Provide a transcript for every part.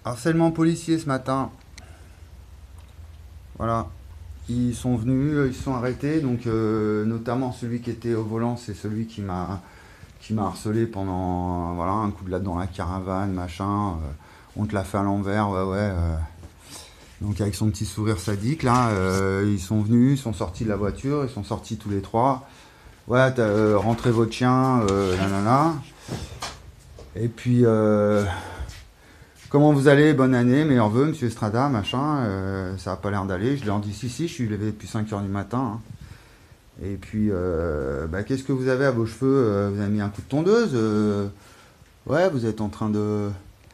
Harcèlement policier ce matin. Voilà. Ils sont venus, ils se sont arrêtés. Donc, notamment celui qui était au volant, c'est celui qui m'a harcelé pendant voilà, un coup de latte dans la caravane, machin. On te l'a fait à l'envers, ouais, ouais. Donc, avec son petit sourire sadique, là, ils sont venus, ils sont sortis de la voiture, ils sont sortis tous les trois. Ouais, rentrez votre chien, nanana. Et puis, comment vous allez? Bonne année, meilleurs vœux, monsieur Estrada, machin. Ça a pas l'air d'aller. Je leur dis si, si, je suis levé depuis 5 heures du matin, hein. Et puis, bah, qu'est-ce que vous avez à vos cheveux? Vous avez mis un coup de tondeuse? Ouais, vous êtes en train de.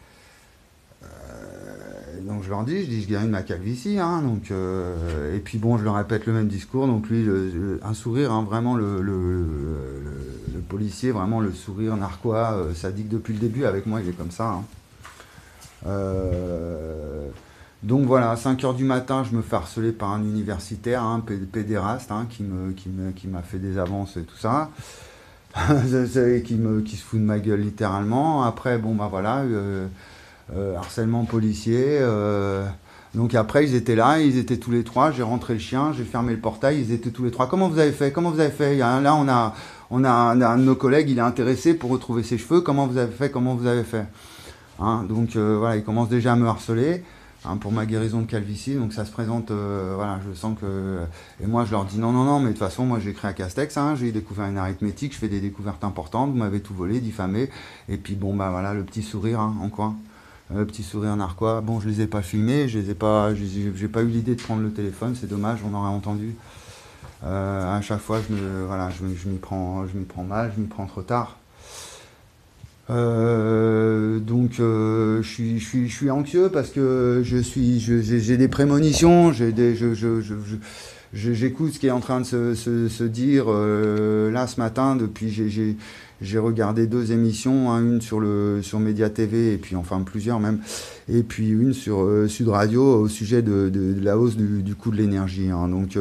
Donc je leur dis, je guéris de ma calvitie, hein, donc, et puis bon, je leur répète le même discours. Donc lui, un sourire, hein, vraiment le policier, vraiment le sourire narquois, sadique depuis le début. Avec moi, il est comme ça, hein. Euh, donc voilà, 5 heures du matin, je me fais harceler par un universitaire, hein, pédéraste, hein, qui m'a fait des avances et tout ça. Qui se fout de ma gueule littéralement. Après, bon bah voilà, harcèlement policier. Donc après, ils étaient là, ils étaient tous les trois. J'ai rentré le chien, j'ai fermé le portail, ils étaient tous les trois. Comment vous avez fait? Comment vous avez fait? Là, on a un de nos collègues, il est intéressé pour retrouver ses cheveux. Comment vous avez fait? Comment vous avez fait? Hein, donc voilà, il commence déjà à me harceler, hein, pour ma guérison de calvitie. Donc ça se présente, voilà, je sens que. Et moi, je leur dis non, non, non, mais de toute façon, moi, j'ai créé à Castex, hein, j'ai découvert une arithmétique, je fais des découvertes importantes, vous m'avez tout volé, diffamé. Et puis bon, bah voilà, le petit sourire, hein, en coin. Le petit sourire narquois. Bon, je les ai pas filmés, je les ai pas, j'ai pas eu l'idée de prendre le téléphone, c'est dommage, on aurait entendu. À chaque fois, voilà, je m'y prends mal, je m'y prends trop tard. Donc je suis anxieux parce que j'ai des prémonitions, j'écoute ce qui est en train de se dire, là ce matin. Depuis, j'ai regardé deux émissions, hein, une sur Média TV et puis enfin plusieurs même, et puis une sur Sud Radio au sujet de la hausse du coût de l'énergie, hein. Donc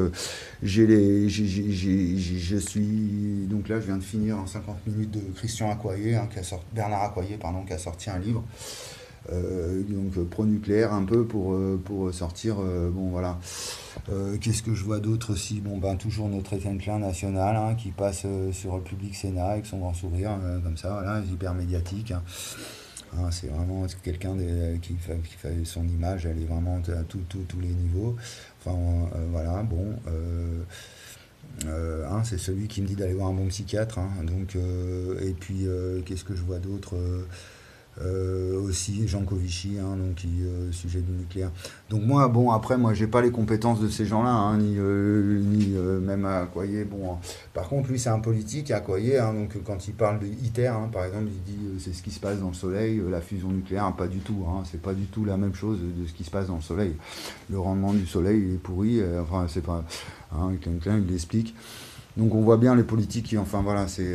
je suis donc là, je viens de finir en 50 minutes de Christian Accoyer, hein, Bernard Accoyer, pardon, qui a sorti un livre, donc pro-nucléaire un peu pour sortir, bon voilà. Qu'est-ce que je vois d'autre aussi? Bon ben toujours notre Étienne Klein national, hein, qui passe sur le Public Sénat avec son grand sourire, comme ça, voilà, hyper médiatique, hein. Hein, c'est vraiment quelqu'un qui fait son image, elle est vraiment à tous les niveaux. Enfin, voilà, bon. Hein, c'est celui qui me dit d'aller voir un bon psychiatre, hein. Donc, et puis, qu'est-ce que je vois d'autre? Aussi Jean Covici, hein, donc sujet du nucléaire. Donc moi, bon, après, moi, j'ai pas les compétences de ces gens-là, hein, ni même à Accoyer. Bon, hein. Par contre, lui, c'est un politique à Accoyer, hein, donc quand il parle de ITER, hein, par exemple, il dit c'est ce qui se passe dans le Soleil, la fusion nucléaire, hein, pas du tout, hein, c'est pas du tout la même chose de ce qui se passe dans le Soleil. Le rendement du Soleil, il est pourri, enfin, c'est pas, hein, quelqu'un, il l'explique. Donc on voit bien les politiques qui, enfin voilà, c'est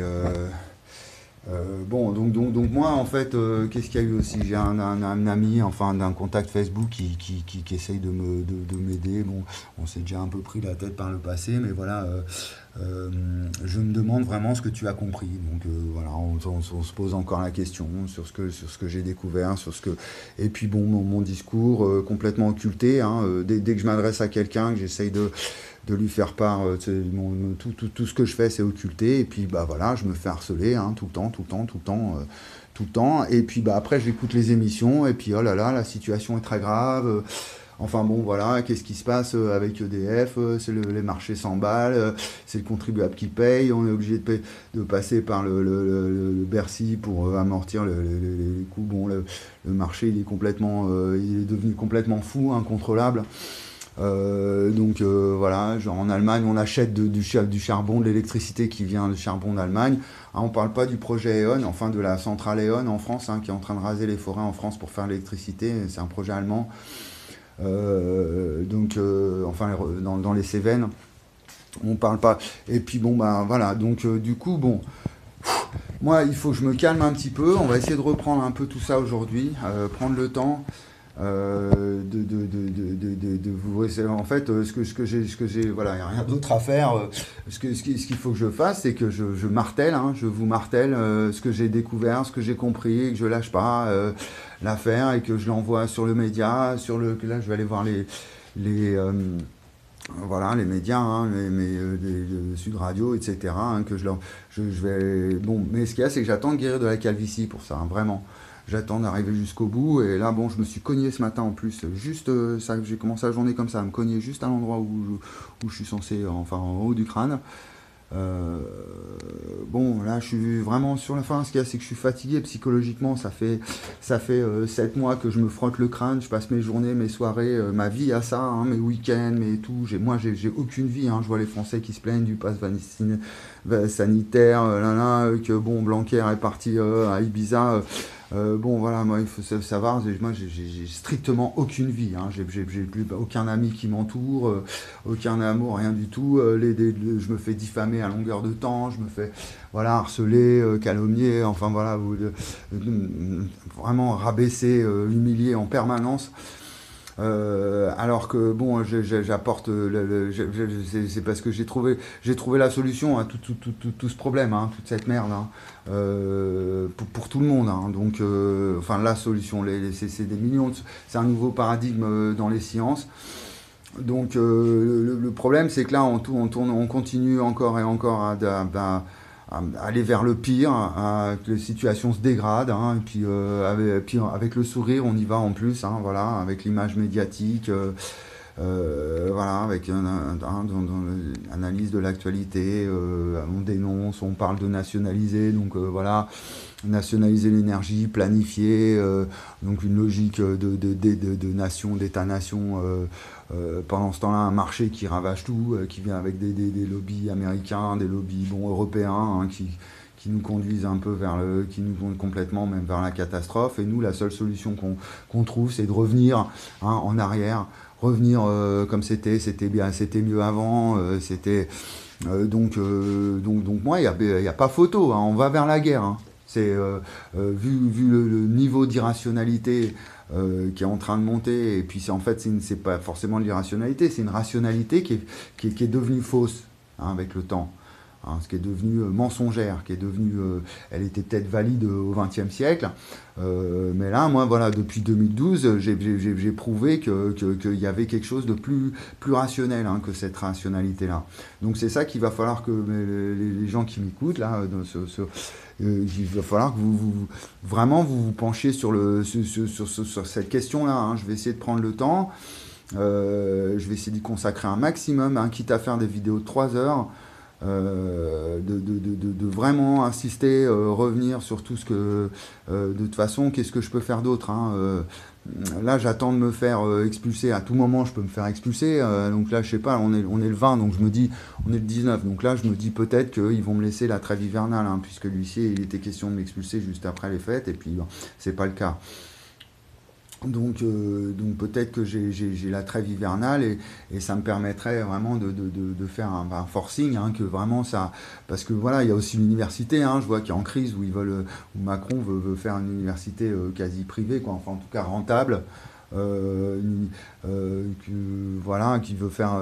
bon, donc moi, en fait, qu'est-ce qu'il y a eu aussi? J'ai un ami, enfin, d'un contact Facebook qui essaye de m'aider. Bon, on s'est déjà un peu pris la tête par le passé, mais voilà, je me demande vraiment ce que tu as compris. Donc voilà, on se pose encore la question sur ce que j'ai découvert, et puis bon, mon discours complètement occulté, hein, dès que je m'adresse à quelqu'un, que j'essaye de lui faire part, tout ce que je fais, c'est occulté. Et puis bah voilà, je me fais harceler, hein, tout le temps, tout le temps, tout le temps, tout le temps. Et puis bah après, j'écoute les émissions, et puis oh là là, la situation est très grave. Enfin bon, voilà, qu'est-ce qui se passe avec EDF? C'est les marchés s'emballent, c'est le contribuable qui paye, on est obligé de passer par le Bercy pour amortir les coûts. Bon, le marché, il est devenu complètement fou, incontrôlable. Donc voilà, genre en Allemagne, on achète du charbon, de l'électricité qui vient de charbon d'Allemagne. Hein, on ne parle pas du projet E.ON, enfin de la centrale E.ON en France, hein, qui est en train de raser les forêts en France pour faire l'électricité. C'est un projet allemand. Donc, enfin, dans les Cévennes, on parle pas. Et puis bon, ben voilà. Donc du coup, bon, moi, il faut que je me calme un petit peu. On va essayer de reprendre un peu tout ça aujourd'hui, prendre le temps. En fait, ce que j'ai, voilà, il n'y a rien d'autre à faire. Ce qu'il faut que je fasse, c'est que je martèle, hein, je vous martèle ce que j'ai découvert, ce que j'ai compris, et que je lâche pas l'affaire et que je l'envoie sur le média, que là je vais aller voir les voilà, les médias, hein, Sud Radio, etc. hein, que je vais. Bon, mais ce qu'il y a, c'est que j'attends de guérir de la calvitie pour ça, hein, vraiment. J'attends d'arriver jusqu'au bout. Et là, bon, je me suis cogné ce matin en plus. Juste, ça, j'ai commencé la journée comme ça, à me cogner juste à l'endroit où je suis censé, enfin en haut du crâne. Euh, bon, là, je suis vraiment sur la fin. Ce qu'il y a, c'est que je suis fatigué psychologiquement. Ça fait 7 mois que je me frotte le crâne. Je passe mes journées, mes soirées, ma vie à ça, hein, mes week-ends, mes tout. Moi, j'ai aucune vie. Hein. Je vois les Français qui se plaignent du pass sanitaire, que bon, Blanquer est parti à Ibiza. Bon, voilà, moi, il faut savoir, moi, j'ai strictement aucune vie. Hein. J'ai plus aucun ami qui m'entoure, aucun amour, rien du tout. Je me fais diffamer à longueur de temps, je me fais, voilà, harceler, calomnier, enfin, voilà, vraiment rabaisser, humilier en permanence. Alors que bon, j'apporte, c'est parce que j'ai trouvé la solution à tout ce problème, hein, toute cette merde, hein, pour tout le monde. Hein. Donc, enfin, la solution, c'est des millions, c'est un nouveau paradigme dans les sciences. Donc, le problème, c'est que là, on continue encore et encore à aller vers le pire, que les situations se dégradent, hein, et puis avec le sourire, on y va en plus, hein, voilà, avec l'image médiatique, voilà, avec l'analyse de l'actualité, on dénonce, on parle de nationaliser, donc voilà, nationaliser l'énergie, planifier, donc une logique de nation, d'État-nation. Pendant ce temps-là, un marché qui ravage tout, qui vient avec des lobbies américains, des lobbies bon, européens, hein, qui nous conduisent un peu qui nous conduisent complètement même vers la catastrophe. Et nous, la seule solution qu'on trouve, c'est de revenir, hein, en arrière, revenir comme c'était bien, c'était mieux avant, donc moi, il y a pas photo, hein, on va vers la guerre. Hein. C'est vu le niveau d'irrationalité qui est en train de monter, et puis en fait c'est pas forcément de l'irrationalité, c'est une rationalité qui est devenue fausse, hein, avec le temps. Hein, ce qui est devenu mensongère, qui est devenu, elle était peut-être valide au XXe siècle, mais là, moi, voilà, depuis 2012, j'ai prouvé qu'il y avait quelque chose de plus rationnel, hein, que cette rationalité-là. Donc c'est ça qu'il va falloir que les gens qui m'écoutent, là, il va falloir que vraiment vous penchiez sur cette question-là. Hein. Je vais essayer de prendre le temps, je vais essayer d'y consacrer un maximum, hein, quitte à faire des vidéos de 3 heures. De vraiment insister, revenir sur tout ce que, de toute façon, qu'est-ce que je peux faire d'autre, hein, là, j'attends de me faire expulser. À tout moment, je peux me faire expulser. Donc là, je sais pas, on est le 20, donc je me dis, on est le 19. Donc là, je me dis peut-être qu'ils vont me laisser la trêve hivernale, hein, puisque l'huissier, il était question de m'expulser juste après les fêtes, et puis bon, c'est pas le cas. Donc peut-être que j'ai la trêve hivernale, et ça me permettrait vraiment de faire un forcing, hein, que vraiment ça. Parce que voilà, il y a aussi l'université, hein, je vois qu'il est en crise, où Macron veut faire une université quasi privée, quoi, enfin en tout cas rentable, voilà, qui veut faire.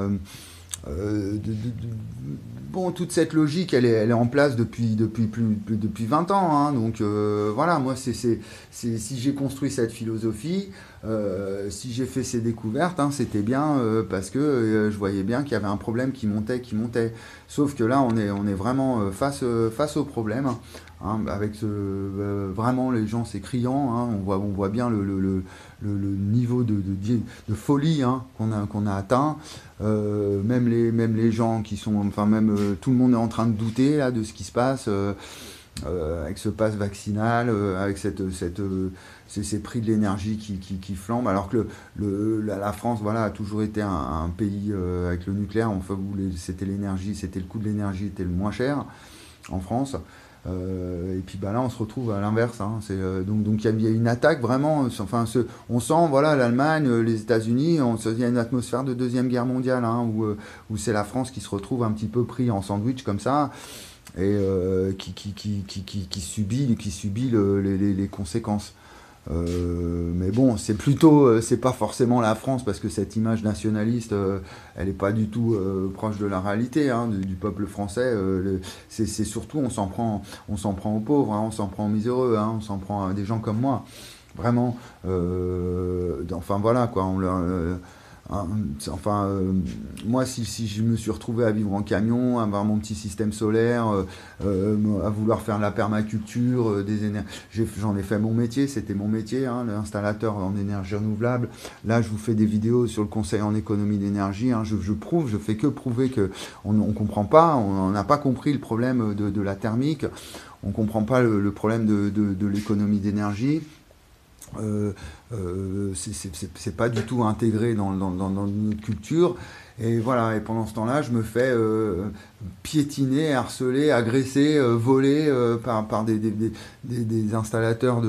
Bon, toute cette logique, elle est en place depuis 20 ans. Hein, donc voilà, moi, si j'ai construit cette philosophie, si j'ai fait ces découvertes, hein, c'était bien parce que je voyais bien qu'il y avait un problème qui montait. Sauf que là, on est vraiment face au problème. Hein, avec vraiment les gens, c'est criant. Hein, on voit bien le niveau de folie, hein, qu'on a atteint. Même les gens qui sont, enfin même tout le monde est en train de douter là de ce qui se passe avec ce pass vaccinal, avec ces prix de l'énergie qui flambent, alors que la France, voilà, a toujours été un pays avec le nucléaire, enfin, où c'était le coût de l'énergie était le moins cher en France. Et puis bah là on se retrouve à l'inverse, hein. Donc il y a une attaque vraiment, enfin on sent, voilà, l'Allemagne, les États-Unis, il y a une atmosphère de deuxième guerre mondiale, hein, où c'est la France qui se retrouve un petit peu pris en sandwich comme ça, et qui subit les conséquences. Mais bon, c'est plutôt, c'est pas forcément la France parce que cette image nationaliste, elle est pas du tout proche de la réalité hein, du peuple français. C'est surtout, on s'en prend aux pauvres, hein, on s'en prend aux miséreux, hein, on s'en prend à des gens comme moi. Vraiment, enfin voilà quoi. Hein, enfin, moi, si je me suis retrouvé à vivre en camion, à avoir mon petit système solaire, à vouloir faire de la permaculture, j'en ai fait mon métier, c'était mon métier, hein, l'installateur en énergie renouvelable. Là, je vous fais des vidéos sur le conseil en économie d'énergie. Hein, je fais que prouver que on comprend pas, on n'a pas compris le problème de la thermique, on comprend pas le problème de l'économie d'énergie. Euh, c'est pas du tout intégré dans notre culture. Et voilà, et pendant ce temps-là, je me fais piétiner, harceler, agresser, voler par des installateurs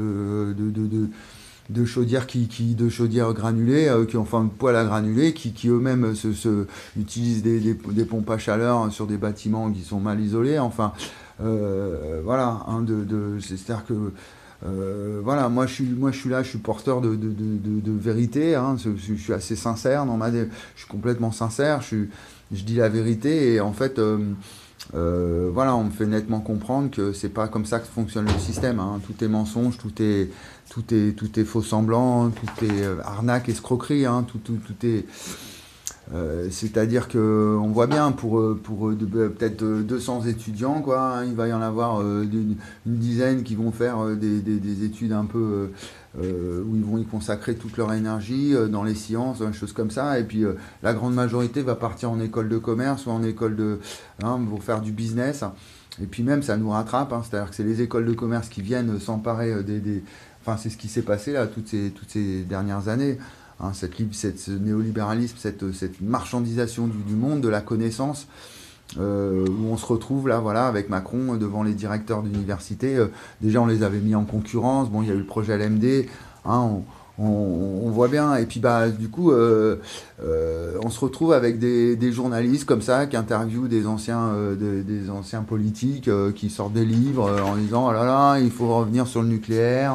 de chaudières de chaudières granulées, qui ont enfin de poêle à granulés, qui eux-mêmes utilisent des pompes à chaleur sur des bâtiments qui sont mal isolés. Enfin, voilà, hein, c'est-à-dire que voilà, moi je suis là, je suis porteur de vérité, hein, je suis assez sincère je suis complètement sincère, je dis la vérité et en fait, voilà, on me fait nettement comprendre que c'est pas comme ça que fonctionne le système, hein. Tout est mensonge, tout est faux semblant, tout est arnaque, escroquerie, hein, tout est. C'est-à-dire que on voit bien pour peut-être 200 étudiants, quoi, hein, il va y en avoir une dizaine qui vont faire des études un peu où ils vont y consacrer toute leur énergie dans les sciences, des choses comme ça. Et puis la grande majorité va partir en école de commerce ou en école hein, pour faire du business. Et puis même ça nous rattrape, hein, c'est-à-dire que c'est les écoles de commerce qui viennent s'emparer enfin c'est ce qui s'est passé là toutes ces dernières années. Hein, ce néolibéralisme, cette marchandisation du monde, de la connaissance, où on se retrouve là, voilà, avec Macron devant les directeurs d'université. Déjà, on les avait mis en concurrence. Bon, il y a eu le projet LMD. Hein, on voit bien. Et puis, bah, du coup, on se retrouve avec des journalistes comme ça qui interviewent des anciens politiques qui sortent des livres en disant oh là là, il faut revenir sur le nucléaire.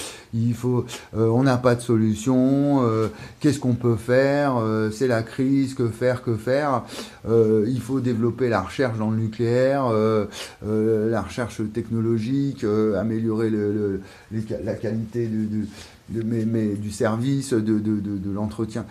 On n'a pas de solution, qu'est-ce qu'on peut faire, c'est la crise, que faire, il faut développer la recherche dans le nucléaire, la recherche technologique, améliorer la qualité du service, de l'entretien.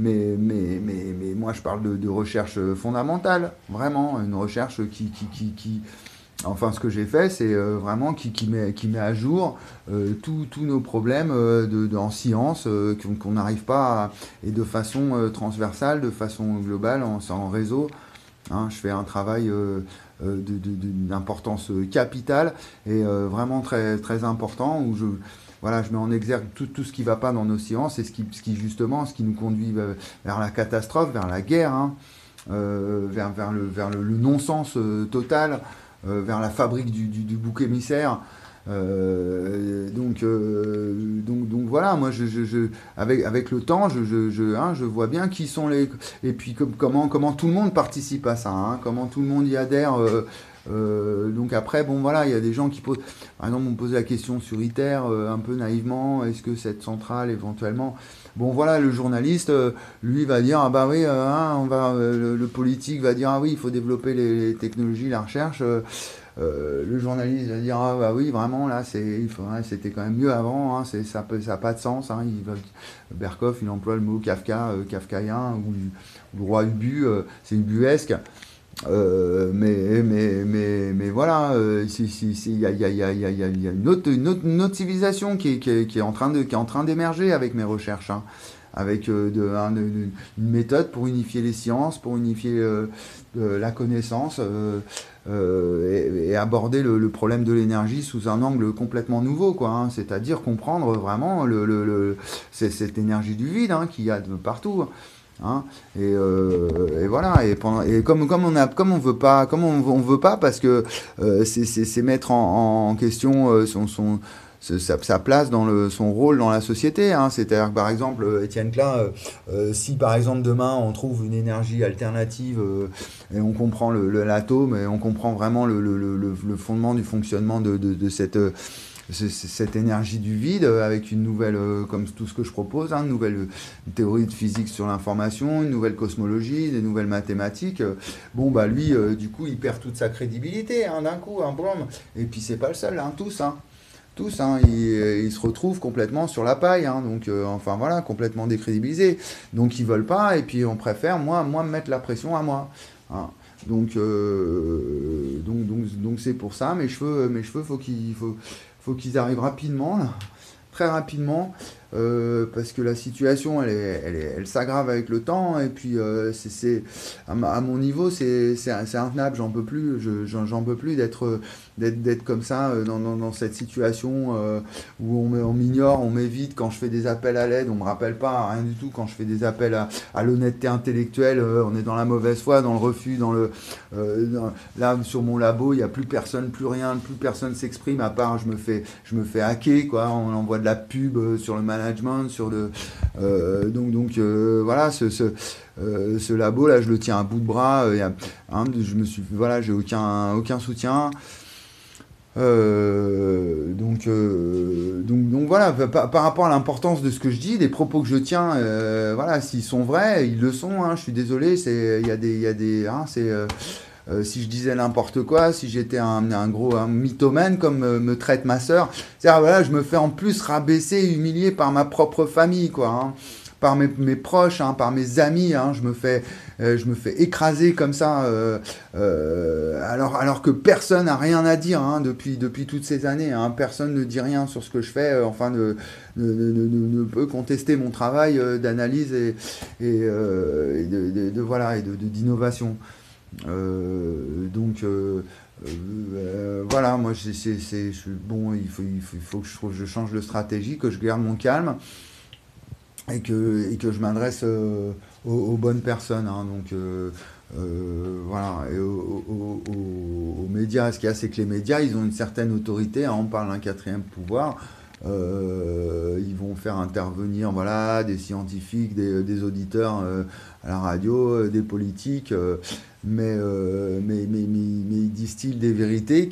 Mais moi je parle de recherche fondamentale, vraiment, une recherche qui enfin, ce que j'ai fait, c'est vraiment qui met à jour tous nos problèmes en science qu'on n'arrive pas et de façon transversale, de façon globale, en réseau. Hein, je fais un travail d'importance capitale et vraiment très, très important où voilà, je mets en exergue tout ce qui ne va pas dans nos sciences et ce qui nous conduit vers la catastrophe, vers la guerre, hein, vers le non-sens total. Vers la fabrique du bouc émissaire. Donc voilà, moi avec le temps, hein, je vois bien qui sont et puis comment tout le monde participe à ça, hein, comment tout le monde y adhère. Donc après, bon voilà, il y a des gens qui posent, par exemple, on me posait la question sur ITER, un peu naïvement, est-ce que cette centrale éventuellement. Bon voilà, le journaliste, lui va dire ah bah oui, hein, le politique va dire ah oui, il faut développer les technologies, la recherche. Le journaliste va dire ah bah oui vraiment là c'était quand même mieux avant, hein, ça n'a pas de sens. Hein, Berkoff il emploie le mot kafkaïen ou le roi Ubu, c'est ubuesque. Mais voilà, il y a une autre civilisation qui est en train d'émerger avec mes recherches, hein, avec une méthode pour unifier les sciences, pour unifier la connaissance et aborder le problème de l'énergie sous un angle complètement nouveau, quoi, hein, c'est-à-dire comprendre vraiment cette énergie du vide hein, qu'il y a de partout. Hein, et voilà et comme on veut pas parce que c'est mettre en question sa place dans son rôle dans la société, hein. C'est-à-dire que par exemple Étienne Klein, si par exemple demain on trouve une énergie alternative et on comprend l'atome et on comprend vraiment le fondement du fonctionnement de cette cette énergie du vide avec une nouvelle, comme tout ce que je propose, hein, une nouvelle théorie de physique sur l'information, une nouvelle cosmologie, des nouvelles mathématiques. Bon, bah lui, du coup, il perd toute sa crédibilité hein, d'un coup, un boum. Et puis c'est pas le seul, hein, tous. Hein. Tous, hein, ils se retrouvent complètement sur la paille, hein, donc enfin voilà, complètement décrédibilisés. Donc ils veulent pas, et puis on préfère, moi me mettre la pression à moi. Hein. Donc c'est pour ça, mes cheveux faut qu'ils arrivent rapidement, là, très rapidement, parce que la situation, elle s'aggrave avec le temps, et puis à mon niveau, c'est intenable, j'en peux plus, j'en peux plus d'être comme ça, dans cette situation où on m'ignore, on m'évite, quand je fais des appels à l'aide, on me rappelle pas, rien du tout, quand je fais des appels à l'honnêteté intellectuelle, on est dans la mauvaise foi, dans le refus, là, sur mon labo, il n'y a plus personne, plus rien, plus personne s'exprime, à part je me fais hacker, quoi, on envoie de la pub sur le management, voilà, ce labo là, je le tiens à bout de bras, voilà, j'ai aucun soutien. Donc voilà, par rapport à l'importance de ce que je dis, des propos que je tiens, voilà, s'ils sont vrais, ils le sont, hein, je suis désolé, si je disais n'importe quoi, si j'étais un mythomane comme me traite ma sœur, c'est-à-dire voilà, je me fais en plus rabaisser, humilier par ma propre famille, quoi, hein, par mes proches, hein, par mes amis, hein, je me fais écraser comme ça, alors que personne n'a rien à dire hein, depuis toutes ces années, hein, personne ne dit rien sur ce que je fais, enfin ne peut contester mon travail d'analyse voilà, et d'innovation. Voilà, moi bon, il faut que je change de stratégie, que je garde mon calme et que je m'adresse aux bonnes personnes. Hein, voilà, et aux médias. Ce qu'il y a, c'est que les médias, ils ont une certaine autorité. Hein, on parle d'un quatrième pouvoir. Ils vont faire intervenir voilà, des scientifiques, des auditeurs à la radio, des politiques, mais ils distillent des vérités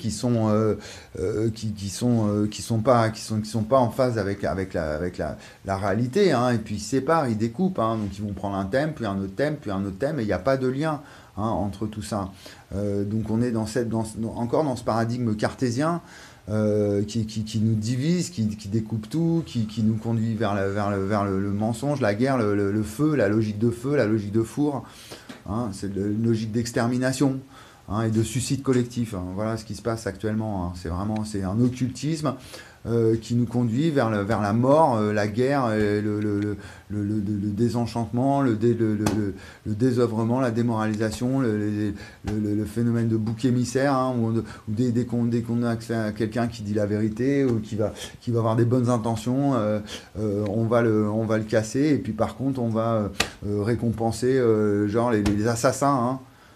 qui sont pas en phase avec la réalité, hein, et puis ils séparent, ils découpent, hein, donc ils vont prendre un thème, puis un autre thème, puis un autre thème, et il n'y a pas de lien hein, entre tout ça. Donc on est encore dans ce paradigme cartésien qui nous divise, qui découpe tout, qui nous conduit vers le mensonge, la guerre, le feu, la logique de feu, la logique de four. Hein, c'est une logique d'extermination hein, et de suicide collectif. Hein. Voilà ce qui se passe actuellement. Hein. C'est un occultisme qui nous conduit vers la mort, la guerre, le désenchantement, le désœuvrement, la démoralisation, le phénomène de bouc émissaire, hein, où dès qu'on a accès à quelqu'un qui dit la vérité ou qui va avoir des bonnes intentions, on va le casser, et puis par contre on va récompenser genre les assassins. Hein.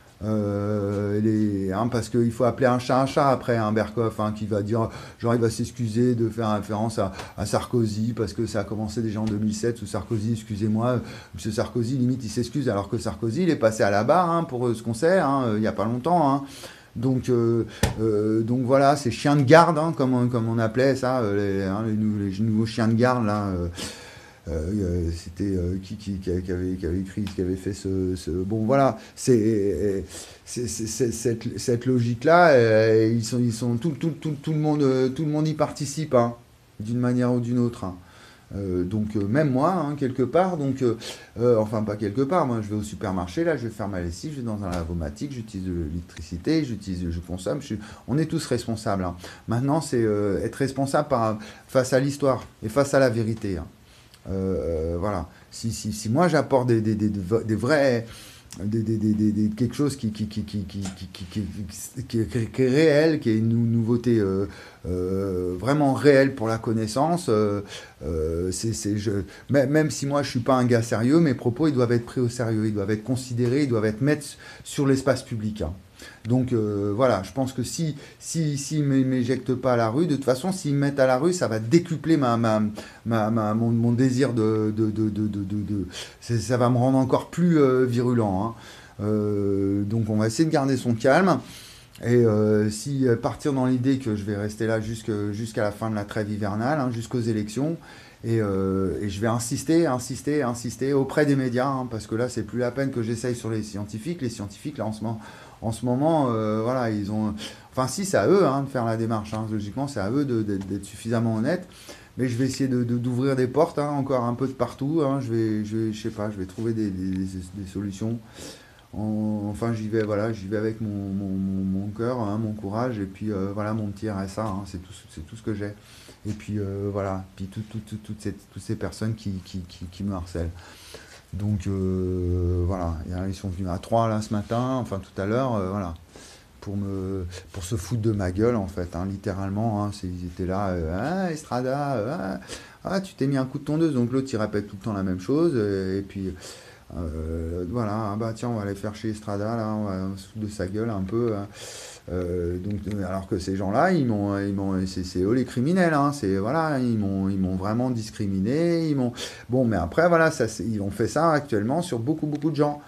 Parce qu'il faut appeler un chat après un Berkoff hein, qui va dire, genre il va s'excuser de faire référence à Sarkozy parce que ça a commencé déjà en 2007 sous Sarkozy, excusez-moi, monsieur Sarkozy, limite il s'excuse alors que Sarkozy il est passé à la barre hein, pour ce qu'on sait, hein, il n'y a pas longtemps. Hein. Donc voilà, ces chiens de garde, hein, comme on appelait ça, les nouveaux chiens de garde là. C'était qui avait écrit, qui avait fait bon voilà, cette logique-là, ils sont tout le monde y participe, hein, d'une manière ou d'une autre. Hein. Même moi, hein, quelque part, enfin pas quelque part, moi je vais au supermarché, là je vais faire ma lessive, je vais dans un lavomatique, j'utilise de l'électricité, je consomme, on est tous responsables. Hein. Maintenant, c'est être responsable face à l'histoire et face à la vérité. Hein. Voilà. Si moi j'apporte des vrais, quelque chose qui est réel, qui est une nouveauté vraiment réelle pour la connaissance, même si moi je suis pas un gars sérieux, mes propos ils doivent être pris au sérieux, ils doivent être considérés, ils doivent être mis sur l'espace public. Hein. Donc voilà, je pense que s'ils ne m'éjectent pas à la rue, de toute façon, s'ils me mettent à la rue, ça va décupler mon désir ça va me rendre encore plus virulent. Hein. Donc on va essayer de garder son calme. Et si partir dans l'idée que je vais rester là jusqu'à la fin de la trêve hivernale, hein, jusqu'aux élections, et je vais insister auprès des médias, hein, parce que là, c'est plus la peine que j'essaye sur les scientifiques. Les scientifiques, là, en ce moment, voilà, ils ont. Enfin, si, c'est à eux hein, de faire la démarche. Hein, logiquement, c'est à eux d'être suffisamment honnêtes. Mais je vais essayer d'ouvrir des portes, hein, encore un peu de partout. Hein, je sais pas, je vais trouver des solutions. Enfin, j'y vais, voilà, j'y vais avec mon cœur, hein, mon courage, et puis voilà, mon petit RSA, hein, c'est tout ce que j'ai. Et puis voilà, puis toutes ces personnes qui me harcèlent. Donc voilà, ils sont venus à 3 là ce matin, enfin tout à l'heure, voilà, pour se foutre de ma gueule en fait, hein, littéralement. Hein, ils étaient là, ah, Estrada, tu t'es mis un coup de tondeuse, donc l'autre il répète tout le temps la même chose, et puis voilà, ah bah tiens, on va aller faire chez Estrada, là, on va se foutre de sa gueule un peu. Hein. Alors que ces gens-là, c'est eux les criminels, hein, voilà, ils m'ont vraiment discriminé, bon, mais après, voilà, ils ont fait ça actuellement sur beaucoup, beaucoup de gens.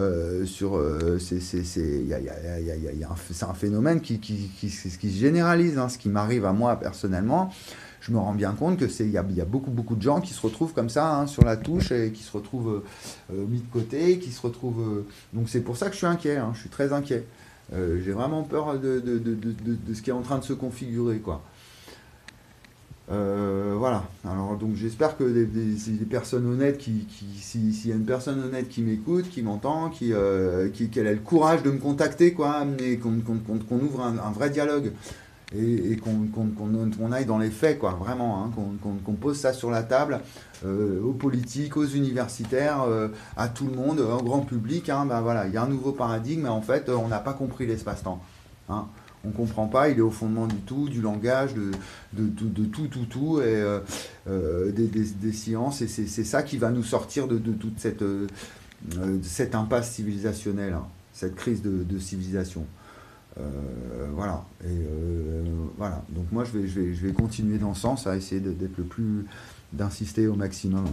C'est un phénomène qui se généralise, hein, ce qui m'arrive à moi personnellement. Je me rends bien compte que il y a beaucoup, beaucoup de gens qui se retrouvent comme ça, hein, sur la touche et qui se retrouvent mis de côté, qui se retrouvent. Donc c'est pour ça que je suis inquiet, hein, je suis très inquiet. J'ai vraiment peur de ce qui est en train de se configurer, quoi. Voilà. Alors donc j'espère que des personnes honnêtes s'il y a une personne honnête qui m'écoute, qui m'entend, qu'elle a le courage de me contacter, quoi, et qu'on ouvre un vrai dialogue et qu'on aille dans les faits, quoi, vraiment, hein, qu'on pose ça sur la table, aux politiques, aux universitaires, à tout le monde, au grand public, hein, bah voilà, il y a un nouveau paradigme, en fait, on n'a pas compris l'espace-temps. Hein. On ne comprend pas, il est au fondement du tout, du langage, tout, et des sciences, et c'est ça qui va nous sortir de toute cette impasse civilisationnelle, hein, cette crise de civilisation. Voilà. Et voilà. Donc moi, je vais continuer dans ce sens, à essayer d'être le plus, d'insister au maximum.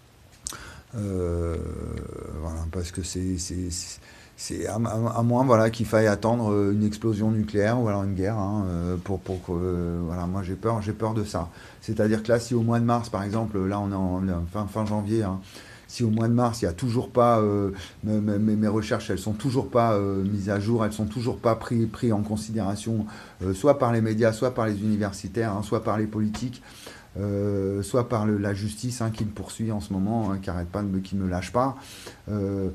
Voilà, parce que c'est à moins voilà, qu'il faille attendre une explosion nucléaire ou alors une guerre, hein, pour que voilà, moi j'ai peur de ça. C'est-à-dire que là, si au mois de mars, par exemple, là on est fin janvier, hein, si au mois de mars, il n'y a toujours pas, mes recherches, elles sont toujours pas mises à jour, elles sont toujours pas pris en considération, soit par les médias, soit par les universitaires, hein, soit par les politiques, soit par la justice, hein, qui me poursuit en ce moment, hein, qui arrête pas qui me lâche pas. Euh,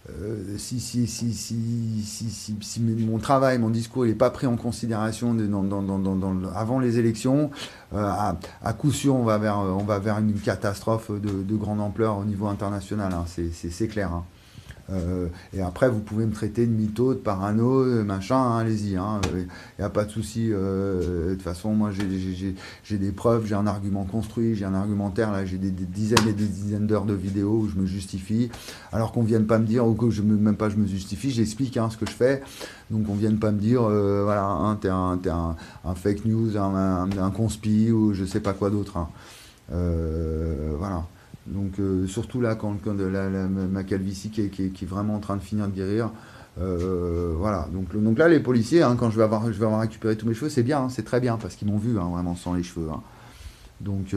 si mon travail, mon discours, il n'est pas pris en considération avant les élections, à coup sûr, on va vers une catastrophe de grande ampleur au niveau international, hein, c'est clair. Hein. Et après, vous pouvez me traiter de mytho, de parano, machin, hein, allez-y. Hein, n'y a pas de souci. De toute façon, moi, j'ai des preuves, j'ai un argument construit, j'ai un argumentaire. Là, j'ai des dizaines et des dizaines d'heures de vidéos où je me justifie. Alors qu'on ne vienne pas me dire, ou que même pas je me justifie, j'explique, hein, ce que je fais. Donc, on ne vienne pas me dire, voilà, hein, t'es un fake news, un conspi, ou je sais pas quoi d'autre. Hein. Voilà. Donc surtout là, quand ma calvitie qui est vraiment en train de finir de guérir, voilà. Donc là, les policiers, hein, quand je vais avoir récupéré tous mes cheveux, c'est bien, hein, c'est très bien, parce qu'ils m'ont vu, hein, vraiment sans les cheveux. Hein. Donc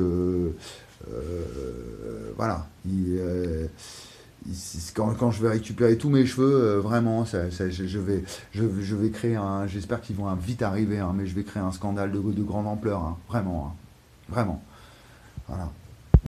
voilà. Quand je vais récupérer tous mes cheveux, vraiment, je vais créer un. J'espère qu'ils vont vite arriver, hein, mais je vais créer un scandale de grande ampleur, hein, vraiment, hein, vraiment. Voilà.